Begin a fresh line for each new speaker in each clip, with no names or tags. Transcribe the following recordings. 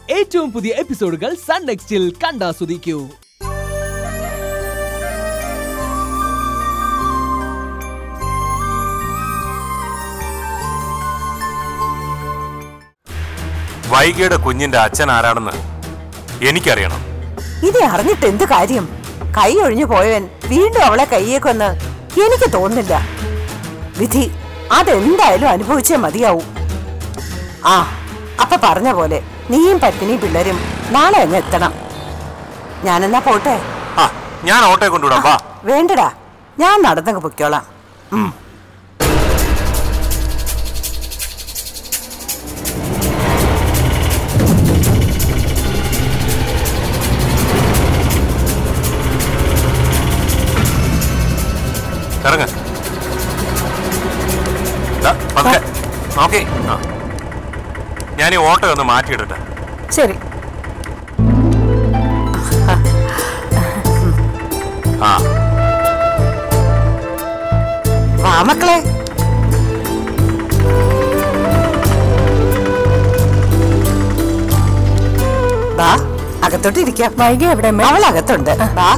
ഏറ്റവും പുതിയ എപ്പിസോഡുകൾ സൺ നെക്സ്റ്റിൽ കണ്ടാസ്വദിക്കൂ.
വൈകിയുടെ കുഞ്ഞിന്റെ അച്ഛൻ ആരാണെന്ന് എനിക്കറിയണം.
ഇത് അറിഞ്ഞിട്ട് എന്ത് കാര്യം? കൈ ഒഴിഞ്ഞു പോയവൻ വീണ്ടും അവളെ കയ്യേക്കൊന്ന് എനിക്ക് തോന്നുന്നില്ല. വിധി അതെന്തായാലും അനുഭവിച്ചേ മതിയാവൂ. ആ അപ്പൊ പറഞ്ഞ പോലെ നീയും പത്നി പിള്ളേരും നാളെ അങ്ങ് എത്തണം. ഞാനെന്നാ പോട്ടെ.
ഞാൻ ഓട്ടെ കൊണ്ടുവിടാം.
വേണ്ടടാ, ഞാൻ നടന്നങ്ങ് പൊയ്ക്കോളാം.
ഞാൻ ഈ ഓട്ടോ ഒന്ന് മാറ്റിയിടട്ടെ.
ശരി. വാ മക്കളെ. വാ അകത്തോട്ടിരിക്കാം.
വൈകി എവിടെ?
അവൾ അകത്തുണ്ട്. വാ.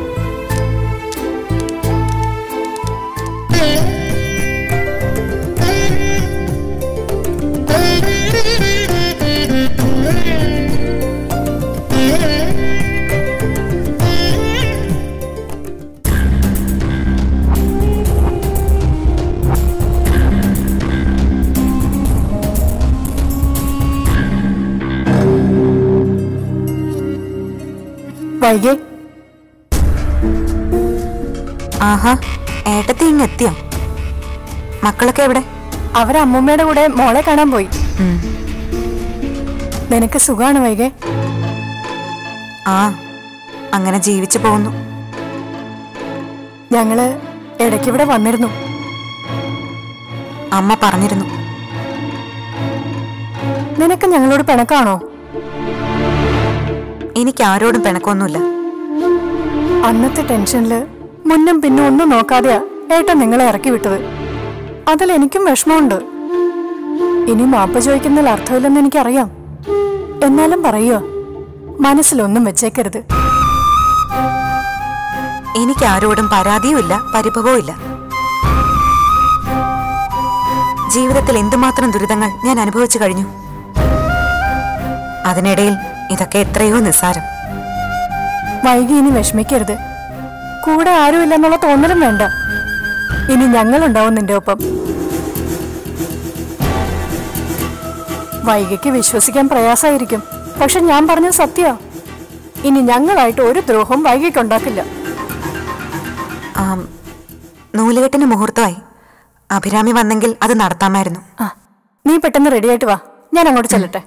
വൈകി.
ആഹാ, ഏട്ടത്തി ഇങ്ങെത്തിയോ? മക്കളൊക്കെ എവിടെ?
അവരമ്മൂമ്മയുടെ കൂടെ മോളെ കാണാൻ പോയി. നിനക്ക് സുഖാണ് വൈകെ?
ആ, അങ്ങനെ ജീവിച്ചു പോകുന്നു.
ഞങ്ങള് ഇടയ്ക്കിവിടെ വന്നിരുന്നു.
അമ്മ പറഞ്ഞിരുന്നു.
നിനക്ക് ഞങ്ങളോട് പിണക്കാണോ?
എനിക്ക് ആരോടും പിണക്കൊന്നുമില്ല.
അന്നത്തെ ടെൻഷനില് മുന്നും പിന്നും ഒന്നും നോക്കാതെയാ ഏട്ടൻ നിങ്ങളെ ഇറക്കി വിട്ടത്. അതിൽ എനിക്കും വിഷമമുണ്ട്. ഇനി മാപ്പ് ചോദിക്കുന്നതിൽ അർത്ഥമില്ലെന്ന് എനിക്കറിയാം. എന്നാലും പറയുക, മനസ്സിലൊന്നും വെച്ചേക്കരുത്.
എനിക്ക് ആരോടും പരാതിയുമില്ല, പരിഭവവും ഇല്ല. ജീവിതത്തിൽ എന്തുമാത്രം ദുരിതങ്ങൾ ഞാൻ അനുഭവിച്ചു കഴിഞ്ഞു. അതിനിടയിൽ ഇതൊക്കെ എത്രയോ നിസ്സാരം.
വൈകി ഇനി വിഷമിക്കരുത്. കൂടെ ആരുമില്ലെന്നുള്ള തോന്നലും വേണ്ട. ഇനി ഞങ്ങളുണ്ടാവും നിന്റെ ഒപ്പം. വൈകിക്ക് വിശ്വസിക്കാൻ പ്രയാസമായിരിക്കും, പക്ഷെ ഞാൻ പറഞ്ഞത് സത്യ. ഇനി ഞങ്ങളായിട്ട് ഒരു ദ്രോഹവും വൈകിക്കുണ്ടാക്കില്ല.
നൂലുകെട്ടിന് മുഹൂർത്തമായി. അഭിരാമി വന്നെങ്കിൽ അത് നടത്താമായിരുന്നു.
നീ പെട്ടെന്ന് റെഡിയായിട്ട് വാ, ഞാൻ അങ്ങോട്ട് ചെല്ലട്ടെ.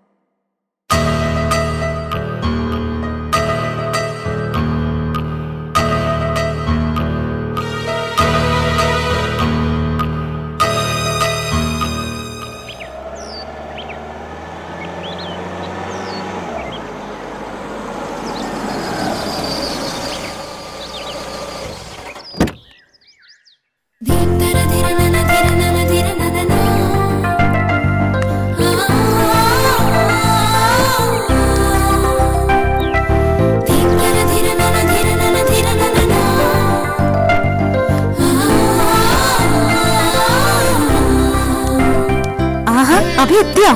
അഭി എത്തിയോ?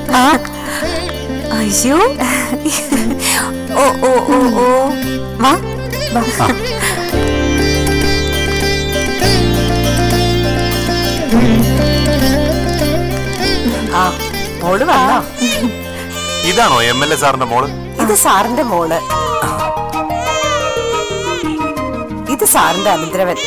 അയ്യോ, ഓ ഓ ഓ ഓ, വാ വാ.
മോള് വന്നോ?
ഇതാണോ MLA സാറിന്റെ മോള്?
ഇത് സാറിന്റെ മോള്. ഇത് സാറിന്റെ അനന്തരവൻ.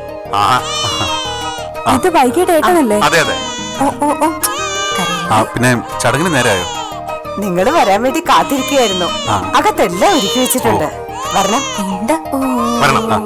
ഇത് വൈകിട്ട് ഏട്ടനല്ലേ?
അതെ അതെ.
ഓ ഓ ഓ.
പിന്നെ ചടങ്ങിന് നേരായോ?
നിങ്ങള് വരാൻ വേണ്ടി കാത്തിരിക്കുകയായിരുന്നു. അകത്തെല്ലാം ഒരുക്കി വെച്ചിട്ടുണ്ട്. വരണം.
വരണം.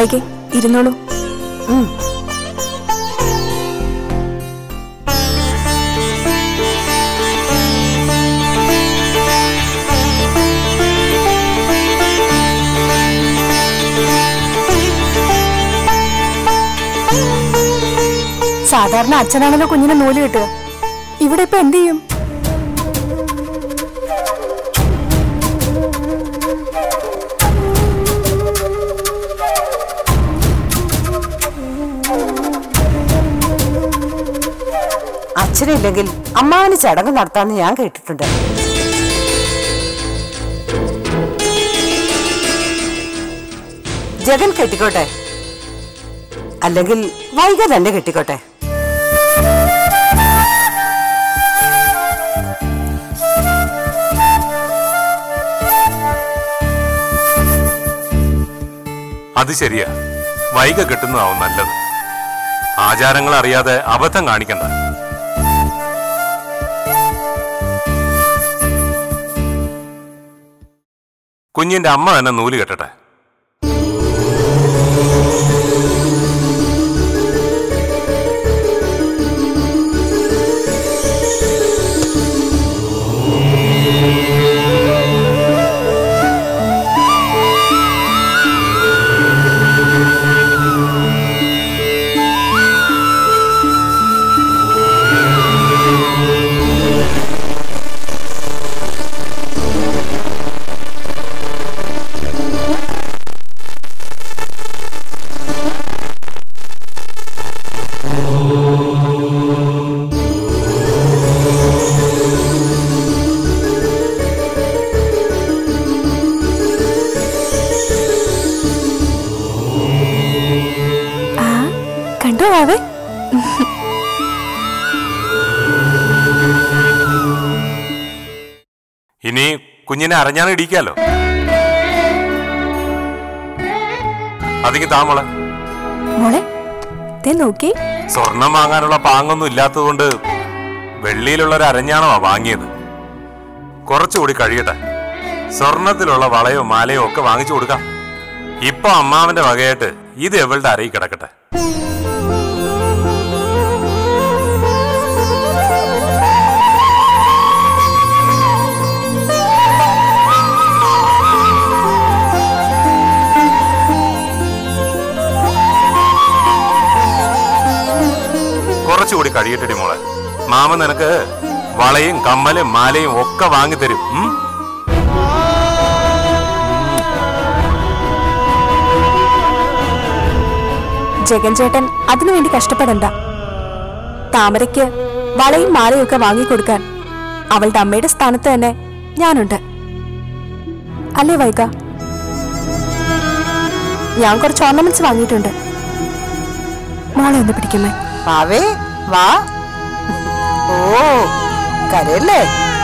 വൈകി ഇരുന്നോളൂ.
സാധാരണ അച്ഛനാണല്ലോ കുഞ്ഞിനെ നൂല് കിട്ടുക. ഇവിടെ ഇപ്പൊ എന്ത് ചെയ്യും?
അച്ഛനില്ലെങ്കിൽ അമ്മാവന് ചടങ്ങ് നടത്താന്ന് ഞാൻ കേട്ടിട്ടുണ്ട്. ജഗൻ കെട്ടിക്കോട്ടെ, അല്ലെങ്കിൽ വൈക തന്നെ കെട്ടിക്കോട്ടെ.
അത് ശരിയാ, വൈക കെട്ടുന്നതാവും നല്ലത്. ആചാരങ്ങൾ അറിയാതെ അബദ്ധം കാണിക്കണ്ട. കുഞ്ഞിന്റെ അമ്മ തന്നെ നൂല് കെട്ടട്ടെ.
കണ്ടോ ആവേ?
ഇനി കുഞ്ഞിനെ അറിഞ്ഞാണ് ഇടിക്കാലോ. അതിക്ക് താമോളെ
മോളെ നോക്കി.
സ്വർണം വാങ്ങാനുള്ള പാങ്ങൊന്നും ഇല്ലാത്തതുകൊണ്ട് വെള്ളിയിലുള്ള ഒരു അരഞ്ഞാണോ വാങ്ങിയത്. കുറച്ചുകൂടി കഴിയട്ടെ, സ്വർണത്തിലുള്ള വളയോ മാലയോ ഒക്കെ വാങ്ങിച്ചു കൊടുക്കാം. ഇപ്പൊ അമ്മാവന്റെ വകയായിട്ട് ഇത് എവളുടെ അരയിൽ കിടക്കട്ടെ. കുറച്ചുകൂടി കഴിയട്ടെടി മോളെ. മാമൻ നിനക്ക് വളയും കമ്മലും മാലയും ഒക്കെ വാങ്ങിത്തരും.
ജഗൻ ചേട്ടൻ അതിനുവേണ്ടി കഷ്ടപ്പെടണ്ട. താമരയ്ക്ക് വളയും മാലയും ഒക്കെ വാങ്ങിക്കൊടുക്കാൻ അവളുടെ അമ്മയുടെ സ്ഥാനത്ത് തന്നെ ഞാനുണ്ട്. അല്ലേ വൈക? ഞാൻ കുറച്ച് ഓർണമെന്റ്സ് വാങ്ങിയിട്ടുണ്ട്. മോളെ ഒന്ന് പിടിക്കുമേ.
വാവേ വാ. ഓ കരയല്ലേ?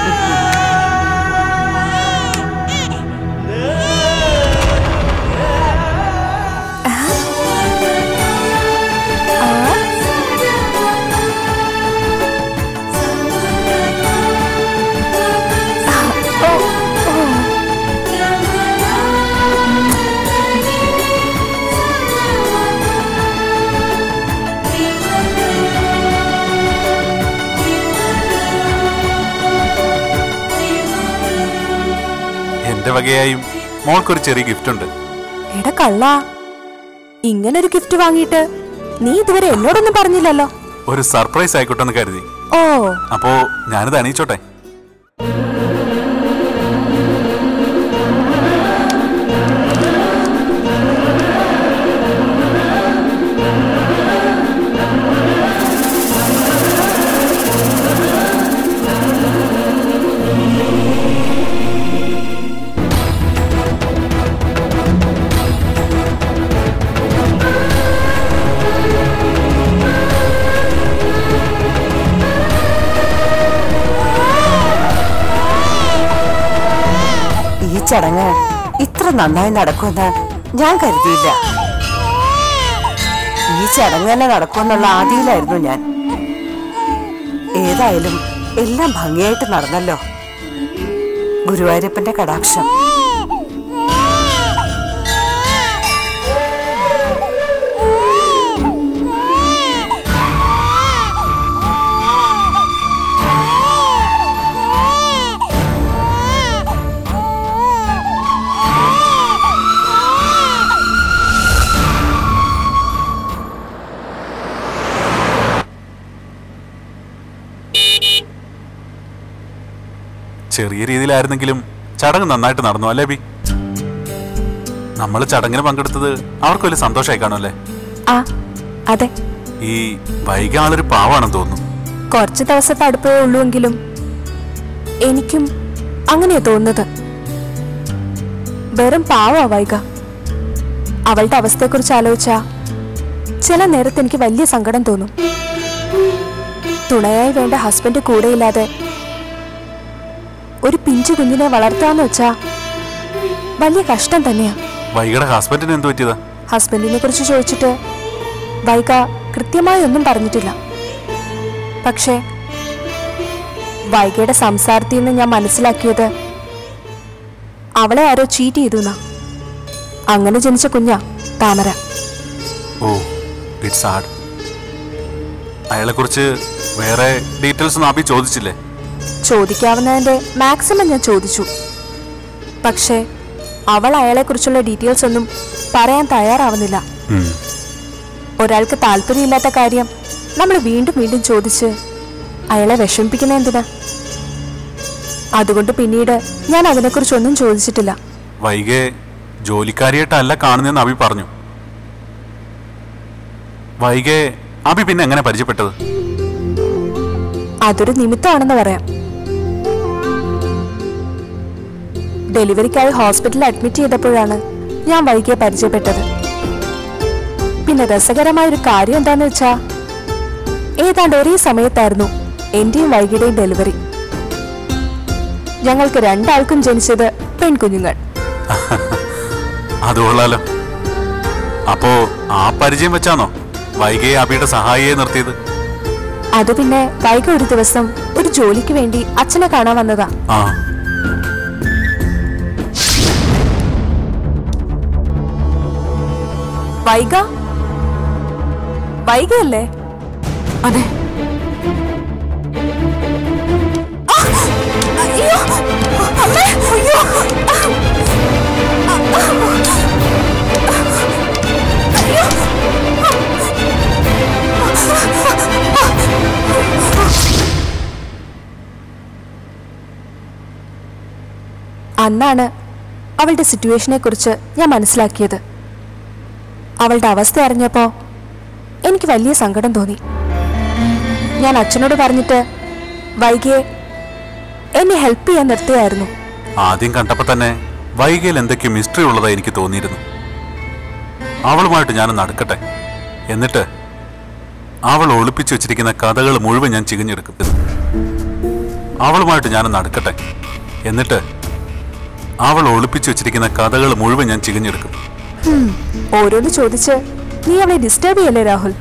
എന്റെ വകയായും മോൾക്കൊരു ചെറിയ ഗിഫ്റ്റ് ഉണ്ട്.
എടാ കള്ള, ഇങ്ങനൊരു ഗിഫ്റ്റ് വാങ്ങിയിട്ട് നീ ഇതുവരെ എന്നോടൊന്നും പറഞ്ഞില്ലല്ലോ.
ഒരു സർപ്രൈസ് ആയിക്കോട്ടെ എന്ന് കരുതി.
ഓ,
അപ്പോ ഞാനിത് അണിയിച്ചോട്ടെ.
ചടങ്ങ് ഇത്ര നന്നായി നടക്കുമെന്ന് ഞാൻ കരുതിയില്ല. ഈ ചടങ്ങ് തന്നെ നടക്കുമെന്നുള്ള ആദിയിലായിരുന്നു ഞാൻ. ഏതായാലും എല്ലാം ഭംഗിയായിട്ട് നടന്നല്ലോ. ഗുരുവായൂരപ്പന്റെ കടാക്ഷം.
ചെറിയ രീതിയിലായിരുന്നെങ്കിലും ചടങ്ങ് നന്നായിട്ട് നടന്നു അല്ലേ ബി? നമ്മൾ ചടങ്ങിന് പങ്കെടുത്തത് അവർക്ക് വലിയ സന്തോഷമായി കാണുമല്ലേ?
ആ അതെ.
ഈ വൈകി ആളൊരു പാവാണെന്ന് തോന്നുന്നു.
കുറച്ച് ദിവസത്തെ അടുപ്പേ ഉള്ളൂവെങ്കിലും എനിക്കും അങ്ങനെയാ തോന്നുന്നത്. വെറും പാവാ വൈക. അവളുടെ അവസ്ഥയെക്കുറിച്ച് ആലോചിച്ചാ ചില നേരത്ത് എനിക്ക് വലിയ സങ്കടം തോന്നും. തുണയായി വേണ്ട ഹസ്ബൻഡ് കൂടെയില്ലാതെ ഒരു പിഞ്ചു കുഞ്ഞിനെ വളർത്താന്ന് വെച്ചാ വലിയ കഷ്ടം തന്നെയാ.
വൈകയുടെ ഹസ്ബൻഡിന് എന്ത് പറ്റിയതാ?
ഹസ്ബൻഡിനെ കുറിച്ച് ചോദിച്ചിട്ട് വൈക കൃത്യമായി ഒന്നും പറഞ്ഞിട്ടില്ല. പക്ഷേ വൈകയുടെ സംസാരത്തിൽ നിന്ന് ഞാൻ മനസ്സിലാക്കിയത് അവളെ ആരോ ചീറ്റ് ചെയ്തു എന്നാ. അങ്ങനെ ജനിച്ച കുഞ്ഞാ താമര.
Oh, it's hard. അയാളെ കുറിച്ച് വേറെ ഡീറ്റെയിൽസ് നാപ്പി ചോദിച്ചില്ലേ?
ചോദിക്കാവുന്നതിന്റെ മാക്സിമം ഞാൻ ചോദിച്ചു. പക്ഷേ അവൾ അയാളെ കുറിച്ചുള്ള ഡീറ്റെയിൽസ് ഒന്നും പറയാൻ തയ്യാറാവുന്നില്ല. ഒരാൾക്ക് താല്പര്യമില്ലാത്ത കാര്യം നമ്മൾ വീണ്ടും വീണ്ടും ചോദിച്ച് അയാളെ വിഷമിപ്പിക്കുന്ന എന്തിനാ? അതുകൊണ്ട് പിന്നീട് ഞാൻ അതിനെക്കുറിച്ചൊന്നും ചോദിച്ചിട്ടില്ല.
വൈകെ ജോലിക്കാരിയായിട്ടല്ല കാണുന്നതെന്ന് അഭി പറഞ്ഞു. വൈകെ അഭി പിന്നെ എങ്ങനെ പരിചയപ്പെട്ടത്?
അതൊരു നിമിത്തമാണെന്ന് പറയാം. ഡെലിവറിക്കായി ഹോസ്പിറ്റലിൽ അഡ്മിറ്റ് ചെയ്തപ്പോഴാണ് ഞാൻ വൈകിയെ പരിചയപ്പെട്ടത്. പിന്നെ രസകരമായൊരു കാര്യം എന്താന്ന് വെച്ചാ ഏതാണ്ട് ഒരേ സമയത്തായിരുന്നു എന്റെയും വൈകിയുടെയും ഡെലിവറി. ഞങ്ങൾക്ക് രണ്ടാൾക്കും ജനിച്ചത് പെൺകുഞ്ഞുങ്ങൾ.
അത് കൊള്ളാലോ. അപ്പോ ആ പരിചയം വെച്ചാണോ വൈകയെ അഭിയുടെ സഹായിയെ നിർത്തിയത്?
അത് പിന്നെ വൈക ഒരു ദിവസം ഒരു ജോലിക്ക് വേണ്ടി അച്ഛനെ കാണാൻ വന്നതാ. വൈക വൈകയല്ലേ?
അതെ.
അന്നാണ് അവളുടെ സിറ്റുവേഷനെ കുറിച്ച് ഞാൻ മനസ്സിലാക്കിയത്. അവളുടെ അവസ്ഥ അറിഞ്ഞപ്പോ എനിക്ക് വലിയ സങ്കടം തോന്നി. ഞാൻ അച്ഛനോട് പറഞ്ഞിട്ട് വൈകിയെ എന്നെ ഹെൽപ്പ് ചെയ്യാൻ നിർത്തുകയായിരുന്നു.
ആദ്യം കണ്ടപ്പോ തന്നെ വൈകയിൽ എന്തൊക്കെയോ മിസ്റ്ററി ഉള്ളതായി എനിക്ക് തോന്നിയിരുന്നു. അവളുമായിട്ട് ഞാനൊന്ന് അടുക്കട്ടെ, എന്നിട്ട് അവൾ ഒളിപ്പിച്ചു വെച്ചിരിക്കുന്ന കഥകൾ മുഴുവൻ ഞാൻ ചികഞ്ഞെടുക്കും. അവളുമായിട്ട് ഞാനൊന്ന് അടുക്കട്ടെ, എന്നിട്ട് അവൾ ഒളിപ്പിച്ചു വെച്ചിരിക്കുന്ന കഥകൾ മുഴുവൻ ഞാൻ ചികഞ്ഞെടുക്കും.
ഓരോന്ന് ചോദിച്ച് നീ അവളെ ഡിസ്റ്റർബ് ചെയ്യല്ലേ രാഹുൽ?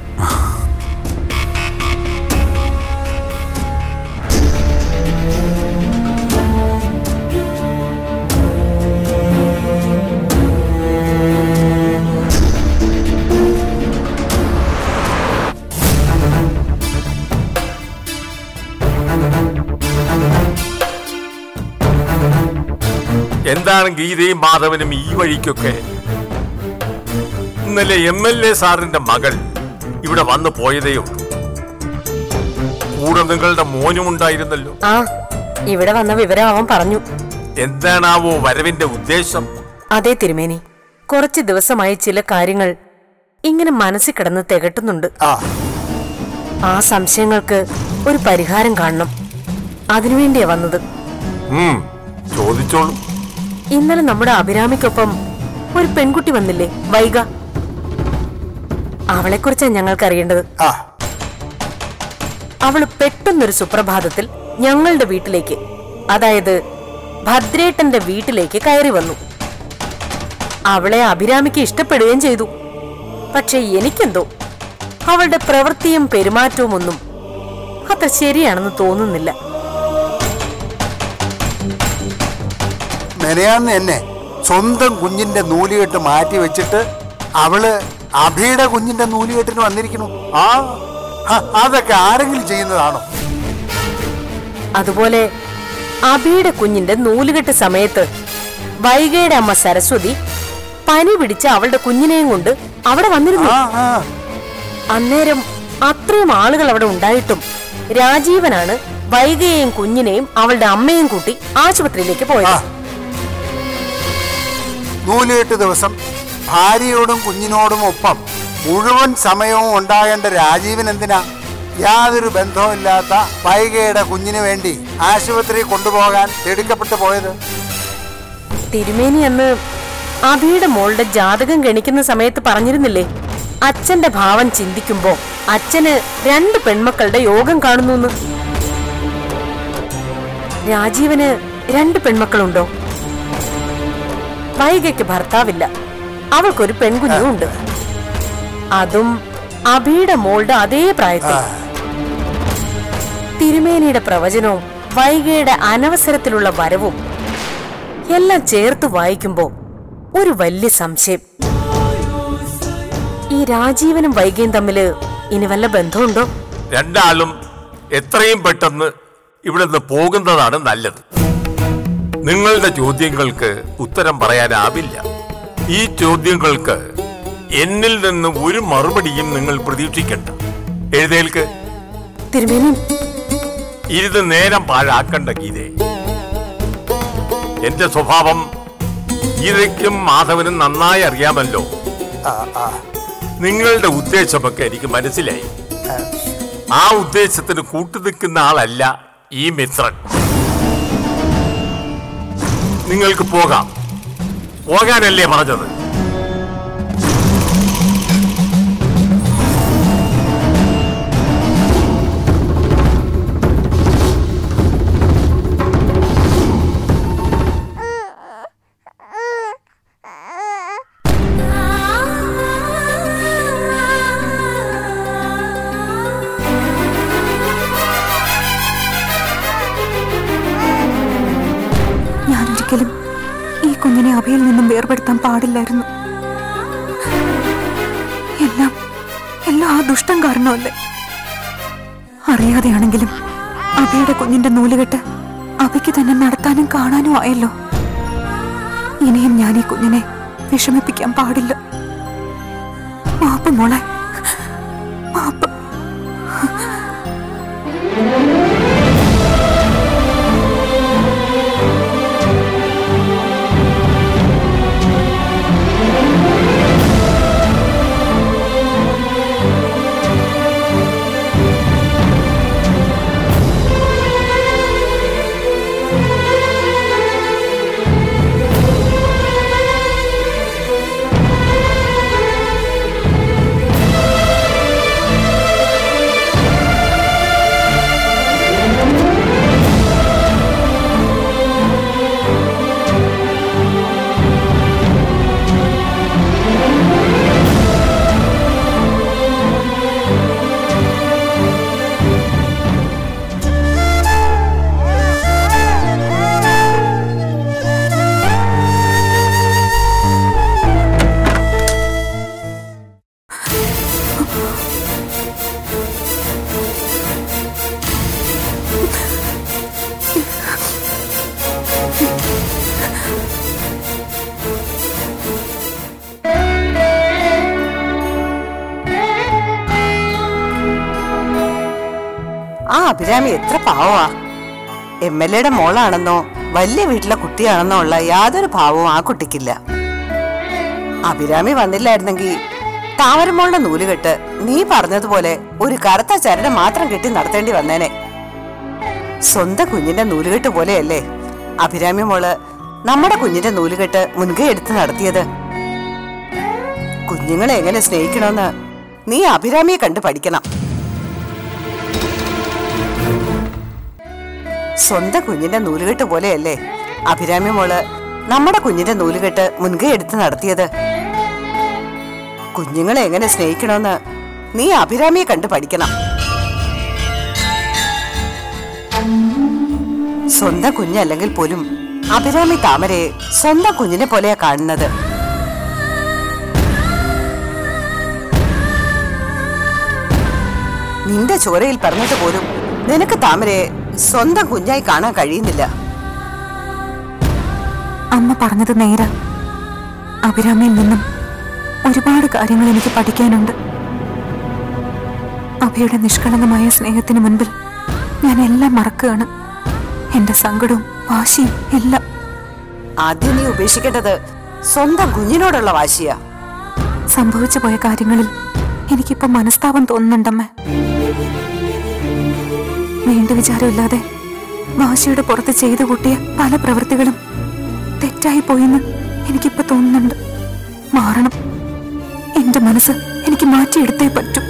എന്താണ് ഗീതയും മാധവനും ഈ വഴിക്കൊക്കെ? ഇന്നലെ MLA സാറിന്റെ മകൾ ഇവിടെ വന്നു പോയതേയുള്ളൂ. കൂടെ നിങ്ങളുടെ മോനും ഉണ്ടായിരുന്നല്ലോ.
ആ, ഇവിടെ വന്ന വിവരം അവൻ പറഞ്ഞു.
എന്താണാവോ വരവിന്റെ ഉദ്ദേശം?
അതെ തിരുമേനി, കുറച്ച് ദിവസമായി ചില കാര്യങ്ങൾ ഇങ്ങനെ മനസ്സിൽ കിടന്ന് തികട്ടുന്നുണ്ട്. ആ സംശയങ്ങൾക്ക് ഒരു പരിഹാരം കാണണം. അതിനുവേണ്ടിയാ വന്നത്.
ചോദിച്ചോളൂ.
ഇന്നലെ നമ്മുടെ അഭിരാമിക്കൊപ്പം ഒരു പെൺകുട്ടി വന്നില്ലേ, വൈക? അവളെ കുറിച്ചാണ് ഞങ്ങൾക്ക് അറിയേണ്ടത്. അവള് പെട്ടെന്നൊരു സുപ്രഭാതത്തിൽ ഞങ്ങളുടെ വീട്ടിലേക്ക്, അതായത് ഭദ്രേട്ടന്റെ വീട്ടിലേക്ക് കയറി വന്നു. അവളെ അഭിരാമിക്ക് ഇഷ്ടപ്പെടുകയും ചെയ്തു. പക്ഷെ എനിക്കെന്തോ അവളുടെ പ്രവൃത്തിയും പെരുമാറ്റവും ഒന്നും അത്ര ശരിയാണെന്ന് തോന്നുന്നില്ല.
മെനയാന്ന് എന്നെ സ്വന്തം കുഞ്ഞിന്റെ നൂലുകെട്ട് മാറ്റി വെച്ചിട്ട് അവള് അഭിയുടെ കുഞ്ഞിന്റെ നൂലുകെട്ടിന് വന്നിരിക്കുന്നു. അതൊക്കെ ആരെങ്കിലും ചെയ്യുന്നതാണോ?
അതുപോലെ അഭിയുടെ കുഞ്ഞിന്റെ നൂലുകെട്ട് സമയത്ത് വൈകയുടെ അമ്മ സരസ്വതി പനി പിടിച്ച അവളുടെ കുഞ്ഞിനെയും കൊണ്ട് അവിടെ വന്നിരുന്നു. അന്നേരം അത്രയും ആളുകൾ അവിടെ ഉണ്ടായിട്ടും രാജീവനാണ് വൈകയെയും കുഞ്ഞിനെയും അവളുടെ അമ്മയും കൂട്ടി ആശുപത്രിയിലേക്ക് പോയത്.
നൂലുകെട്ട് ദിവസം ഭാര്യയോടും കുഞ്ഞിനോടും ഒപ്പം മുഴുവൻ സമയവും ഉണ്ടാകേണ്ട രാജീവൻ എന്തിനാ യാതൊരു ബന്ധവുമില്ലാത്ത വൈകയുടെ കുഞ്ഞിനു വേണ്ടി ആശുപത്രി കൊണ്ടുപോകാൻ തിടുക്കപ്പെട്ടു പോയത്?
തിരുമേനി അന്ന് അഭിയുടെ മോളുടെ ജാതകം ഗണിക്കുന്ന സമയത്ത് പറഞ്ഞിരുന്നില്ലേ, അച്ഛന്റെ ഭാവം ചിന്തിക്കുമ്പോ അച്ഛന് 2 പെൺമക്കളുടെ യോഗം കാണുന്നു. രാജീവന് 2 പെൺമക്കളുണ്ടോ? വൈകയ്ക്ക് ഭർത്താവില്ല, അവൾക്കൊരു പെൺകുഞ്ഞും ഉണ്ട്. അതും അഭിയുടെ മോളുടെ അതേ പ്രായത്തിൽ. തിരുമേനിയുടെ പ്രവചനവും വൈകയുടെ അനവസരത്തിലുള്ള വരവും എല്ലാം ചേർത്ത് വായിക്കുമ്പോ ഒരു വലിയ സംശയം. ഈ രാജീവനും വൈകയും തമ്മില് ഇനി വല്ല ബന്ധമുണ്ടോ?
രണ്ടാളും എത്രയും പെട്ടെന്ന് ഇവിടെ നിന്ന് പോകുന്നതാണ് നല്ലത്. നിങ്ങളുടെ ചോദ്യങ്ങൾക്ക് ഉത്തരം പറയാനാവില്ല. ഈ ചോദ്യങ്ങൾക്ക് എന്നിൽ നിന്ന് ഒരു മറുപടിയും നിങ്ങൾ പ്രതീക്ഷിക്കണ്ട. എഴുന്നേൽക്ക്.
തിരുമേനി,
ഇരുന്ന് നേരം പാഴാക്കണ്ട ഗീതേ. എന്റെ സ്വഭാവം ഗീതയ്ക്കും മാധവനും നന്നായി അറിയാമല്ലോ. നിങ്ങളുടെ ഉദ്ദേശമൊക്കെ എനിക്ക് മനസ്സിലായി. ആ ഉദ്ദേശത്തിന് കൂട്ടുനിൽക്കുന്ന ആളല്ല ഈ മിത്രൻ. നിങ്ങൾക്ക് പോകാം. പോകാനല്ലേ പറഞ്ഞത്?
ഒരിക്കലും ഈ കുഞ്ഞിനെ അഭയിൽ നിന്നും വേർപെടുത്താൻ പാടില്ലായിരുന്നു. എല്ലാം ആ ദുഷ്ടം കാരണമല്ലേ? അറിയാതെയാണെങ്കിലും അഭയുടെ കുഞ്ഞിന്റെ നൂലുകെട്ട് അഭയ്ക്ക് തന്നെ നടത്താനും കാണാനും ആയല്ലോ. ഇനിയും ഞാൻ ഈ കുഞ്ഞിനെ വിഷമിപ്പിക്കാൻ പാടില്ല. മാപ്പ് മോളെ, മാപ്പ്.
ആ അഭിരാമി എത്ര പാവമാ. MLAയുടെ മോളാണെന്നോ വലിയ വീട്ടിലെ കുട്ടിയാണെന്നോ ഉള്ള യാതൊരു ഭാവവും ആ കുട്ടിക്കില്ല. അഭിരാമി വന്നില്ലായിരുന്നെങ്കിൽ താമരമോളുടെ നൂലുകെട്ട് നീ പറഞ്ഞതുപോലെ ഒരു കറുത്ത ചരട് മാത്രം കെട്ടി നടത്തേണ്ടി വന്നേനെ. സ്വന്തം കുഞ്ഞിന്റെ നൂലുകെട്ട് പോലെയല്ലേ അഭിരാമി മോള് നമ്മുടെ കുഞ്ഞിന്റെ നൂലുകെട്ട് മുൻകൈ എടുത്ത് നടത്തിയത്. കുഞ്ഞുങ്ങളെ എങ്ങനെ സ്നേഹിക്കണമെന്ന് നീ അഭിരാമിയെ കണ്ടു പഠിക്കണം. സ്വന്തം കുഞ്ഞിന്റെ നൂലുകെട്ട് പോലെയല്ലേ അഭിരാമി മോള് നമ്മുടെ കുഞ്ഞിന്റെ നൂലുകെട്ട് മുൻകൈ എടുത്ത് നടത്തിയത്. കുഞ്ഞുങ്ങളെ എങ്ങനെ സ്നേഹിക്കണമെന്ന് നീ അഭിരാമിയെ കണ്ടു പഠിക്കണം. സ്വന്തം കുഞ്ഞല്ലെങ്കിൽ പോലും അഭിരാമി താമരയെ സ്വന്തം കുഞ്ഞിനെ പോലെയാ കാണുന്നത്. നിന്റെ ചോരയിൽ പറഞ്ഞിട്ട് പോലും നിനക്ക് താമരയെ സ്വന്തം കുഞ്ഞായി കാണാൻ കഴിയുന്നില്ല.
അമ്മ പറഞ്ഞത് നേരാ. അഭിരാമിയിൽ നിന്നും ഒരുപാട് കാര്യങ്ങൾ എനിക്ക് പഠിക്കാനുണ്ട്. അഭയുടെ നിഷ്കളങ്കമായ സ്നേഹത്തിന് മുൻപിൽ ഞാൻ എല്ലാം മറക്കുകയാണ്. എന്റെ സങ്കടവും വാശിയും എല്ലാം.
ആദ്യം നീ ഉപേക്ഷിക്കേണ്ടത് സ്വന്തം കുഞ്ഞിനോടുള്ള വാശിയാ.
സംഭവിച്ചു പോയ കാര്യങ്ങളിൽ എനിക്കിപ്പോ മനസ്താപം തോന്നുന്നുണ്ടമ്മേ. വേണ്ട വിചാരമില്ലാതെ വാശിയുടെ പുറത്ത് ചെയ്തു കൂട്ടിയ പല പ്രവൃത്തികളും തെറ്റായി പോയെന്ന് എനിക്കിപ്പോ തോന്നുന്നുണ്ട്. മാറണം. എന്റെ മനസ്സ് എനിക്ക് മാറ്റിയെടുത്തേ പറ്റൂ.